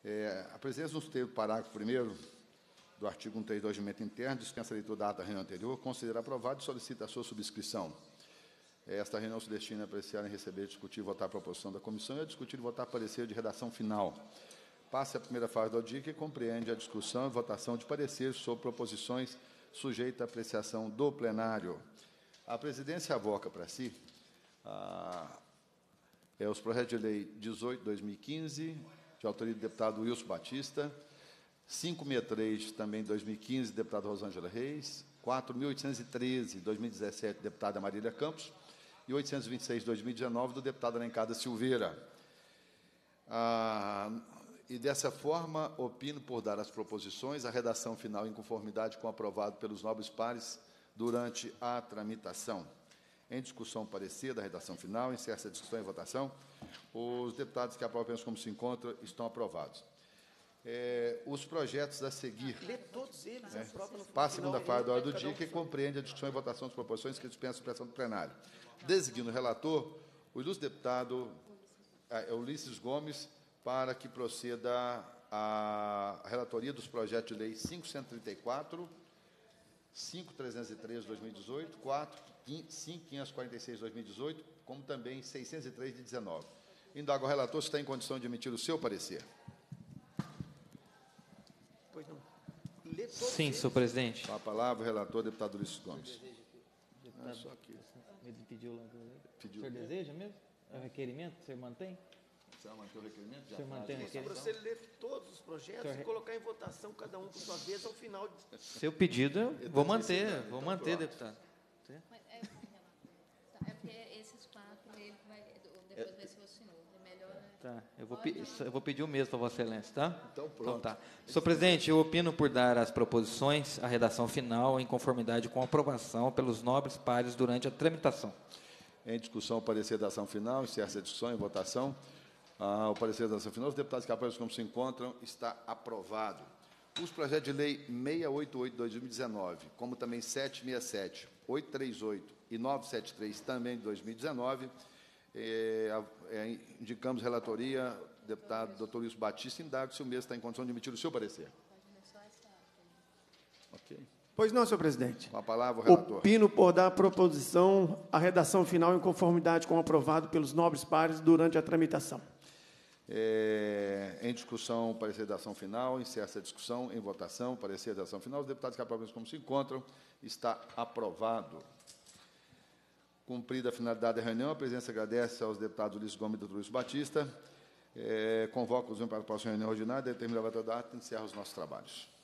A presidência, nos termos do parágrafo 1º do artigo 132 do Regimento Interno, dispensa a leitura da ata da reunião anterior, considera aprovado e solicita a sua subscrição. Esta reunião se destina a apreciar em receber, discutir e votar a proposição da comissão e a discutir e votar parecer de redação final. Passa a primeira fase do dia, que compreende a discussão e votação de pareceres sobre proposições sujeitas à apreciação do plenário. A presidência avoca para si os projetos de lei 18/2015, de autoria do deputado Wilson Batista, 563, também de 2015, deputada Rosângela Reis, 4.813, 2017, deputada Marília Campos, e 826, 2019, do deputado Alencar da Silveira. E, dessa forma, opino por dar às proposições a redação final em conformidade com o aprovado pelos nobres pares durante a tramitação. Em discussão, parecer da redação final, encerra-se a discussão e votação. Os deputados que aprovam como se encontram estão aprovados. Os projetos a seguir. Lê todos eles, aprova no final. Passa a segunda fase da hora do dia, que compreende a discussão e votação das proposições que dispensam a expressão do plenário. Designando o relator, o ilustre deputado Ulisses Gomes, para que proceda a relatoria dos projetos de lei 534, 5.303 de 2018, 5.546 de 2018, como também 603 de 19. Indago ao relator se está em condição de emitir o seu parecer. Pois não. Lê todos Sim, eles. senhor presidente. Com a palavra, o relator, deputado Ulisses Gomes. Só aqui. Ele pediu lá. Pediu. O senhor deseja mesmo? É o requerimento? O senhor mantém? Você vai manter o requerimento? O senhor mantém o Para requerimento? você ler todos os projetos e colocar em votação, cada um por sua vez, ao final. Seu pedido, eu vou manter, deputado. Mas é porque esses quatro, ele vai, depois vai ser o senhor. É melhor... Tá, eu vou pedir o mesmo para Vossa Excelência, tá? Então, pronto. tá. Senhor presidente, eu opino por dar às proposições a redação final em conformidade com a aprovação pelos nobres pares durante a tramitação. Em discussão, o parecer da ação final, encerra-se a discussão e votação. O parecer da ação final, os deputados que apoiam como se encontram, está aprovado. Os projetos de lei 688 de 2019, como também 767, 838 e 973, também de 2019, indicamos relatoria, deputado Dr. Wilson Batista, indago se o mesmo está em condição de emitir o seu parecer. Ok. Pois não, senhor presidente. Com a palavra, o relator. Opino por dar a proposição a redação final em conformidade com o aprovado pelos nobres pares durante a tramitação. Em discussão, parecer da ação final, encerra-se a discussão, em votação, parecer da ação final. Os deputados que aprovam como se encontram, está aprovado. Cumprida a finalidade da reunião, a presidência agradece aos deputados Ulisses Gomes e Dr. Wilson Batista. Convoca-os para a próxima reunião ordinária, determina a data da ata e encerra os nossos trabalhos.